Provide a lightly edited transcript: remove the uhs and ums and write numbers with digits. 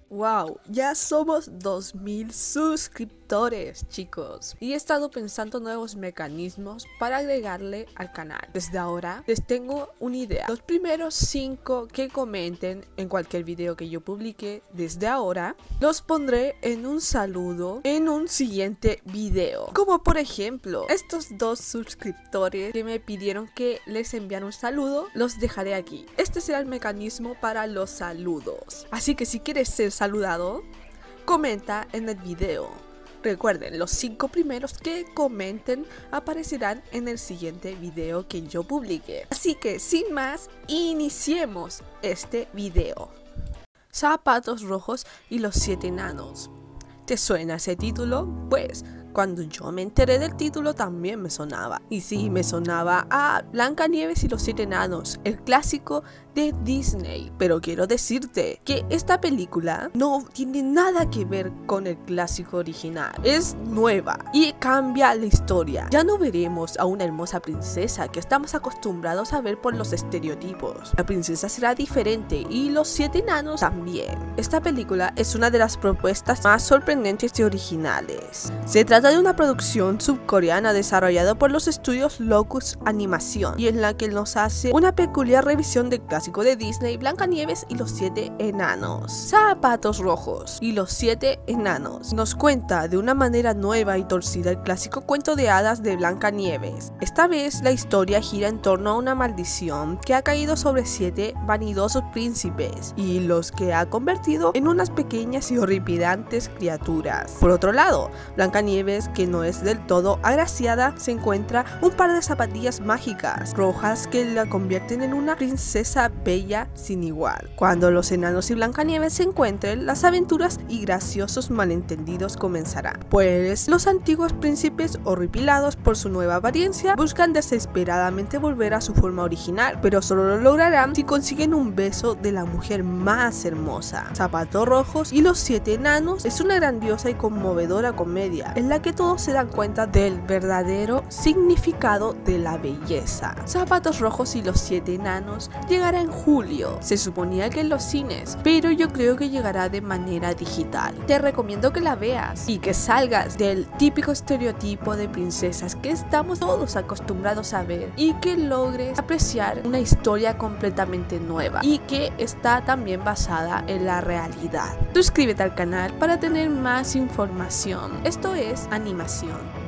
Wow, ya somos 2000 suscriptores, chicos. Y he estado pensando nuevos mecanismos para agregarle al canal. Desde ahora les tengo una idea. Los primeros 5 que comenten en cualquier video que yo publique desde ahora, los pondré en un saludo en un siguiente video. Como por ejemplo, estos 2 suscriptores que me pidieron que les enviara un saludo, los dejaré aquí. Este será el mecanismo para los saludos. Así que si quieres ser saludado, comenta en el video. Recuerden, los 5 primeros que comenten aparecerán en el siguiente video que yo publique. Así que sin más, iniciemos este video. Zapatos rojos y los 7 enanos. ¿Te suena ese título? Pues cuando yo me enteré del título también me sonaba. Y sí, me sonaba a Blancanieves y los 7 enanos, el clásico de Disney. Pero quiero decirte que esta película no tiene nada que ver con el clásico original. Es nueva y cambia la historia. Ya no veremos a una hermosa princesa que estamos acostumbrados a ver por los estereotipos. La princesa será diferente y los 7 enanos también. Esta película es una de las propuestas más sorprendentes y originales. Se trata de una producción subcoreana desarrollada por los estudios Locus Animation y en la que nos hace una peculiar revisión del clásico de Disney, Blancanieves y los 7 enanos. Zapatos rojos y los 7 enanos nos cuenta de una manera nueva y torcida el clásico cuento de hadas de Blancanieves. Esta vez la historia gira en torno a una maldición que ha caído sobre 7 vanidosos príncipes y los que ha convertido en unas pequeñas y horripilantes criaturas. Por otro lado, Blancanieves, que no es del todo agraciada, se encuentra un par de zapatillas mágicas rojas que la convierten en una princesa bella sin igual. Cuando los enanos y Blancanieves se encuentren, las aventuras y graciosos malentendidos comenzarán, pues los antiguos príncipes, horripilados por su nueva apariencia, buscan desesperadamente volver a su forma original, pero solo lo lograrán si consiguen un beso de la mujer más hermosa. Zapatos rojos y los 7 enanos es una grandiosa y conmovedora comedia en la que todos se dan cuenta del verdadero significado de la belleza. Zapatos rojos y los 7 enanos llegará en julio. Se suponía que en los cines, pero yo creo que llegará de manera digital. Te recomiendo que la veas y que salgas del típico estereotipo de princesas que estamos todos acostumbrados a ver y que logres apreciar una historia completamente nueva y que está también basada en la realidad. Suscríbete al canal para tener más información. Esto es Animación.